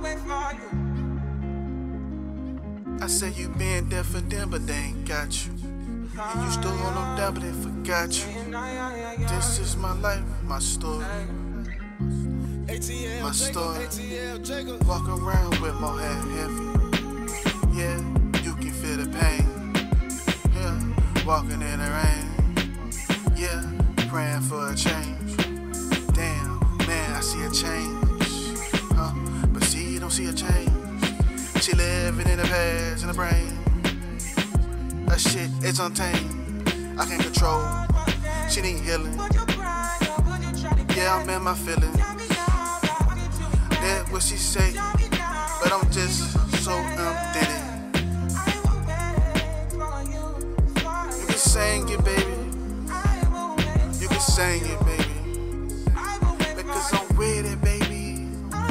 wait for you. I said you been there for them, but they ain't got you. And you still on them down, but they forgot you. This is my life, my story. My story. Walk around with my head heavy. Yeah, you can feel the pain. Yeah, walking in the rain. Yeah, praying for a change. Damn, man, I see a change. Huh? But see, you don't see a change. She living in the past, in the brain. That shit is untamed. I can't control. She need healing. Yeah, I'm in my feelings. That's what she say, but I'm just so empty. You can sing it, baby. You can sing it, baby. Because I'm with it, baby.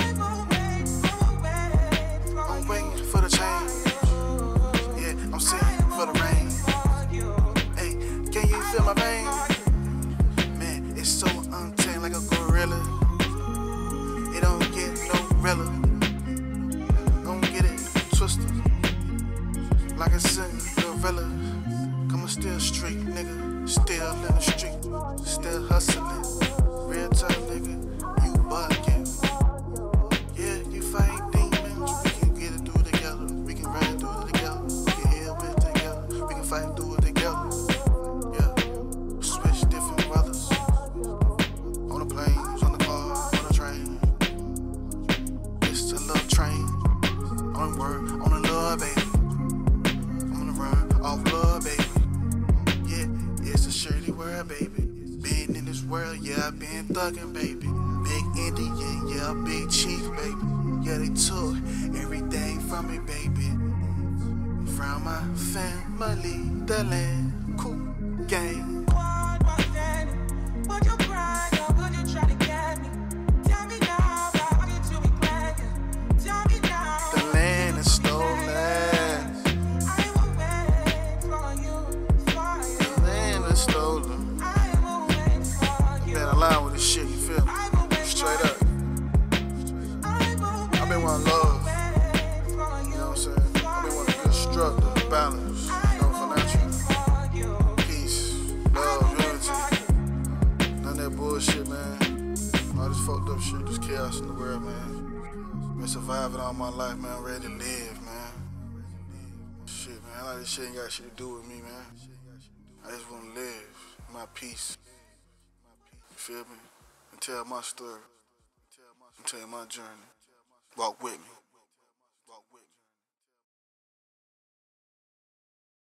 I'm waiting for the change. Yeah, I'm sitting for the rain. Hey, can you feel my pain? Man, it's so untamed like a gorilla. It don't get no realer. Don't get it twisted. Like a Cinderella. Come on, still street, nigga. Still in the street. Still hustling. Real time, nigga. You bugging. Yeah, you fight demons. We can get it through together. We can ride through it together. We can heal it together. We can fight through it together. Yeah. Switch different brothers. On the planes, on the car, on the train. It's a love train. On the word, on the love, baby. I'm on the run, off love, baby. Yeah, it's a shirty world, baby. Been in this world, yeah, I been thuggin', baby. Big Indian, yeah, big chief, baby. Yeah, they took everything from me, baby. From my family, the land, cool gang. Would you cry or would you try to get me? Tell me now, why did you be playing? Tell me now. The land is stolen. I will wait for you, The land is stolen. I will wait for you. Been aligned with this shit, you feel me? I will wait Straight for up. you. I've been one love. Wait for You know you. what I'm saying? I've been wanting to construct the balance. You know, financial peace, love, unity. None of that bullshit, man. All this fucked up shit, this chaos in the world, man. Been surviving all my life, man. I'm ready to live, man. Shit, man. Like this shit ain't got shit to do with me, man. I just want to live my peace. You feel me? And tell my story. And tell my journey. Walk with me.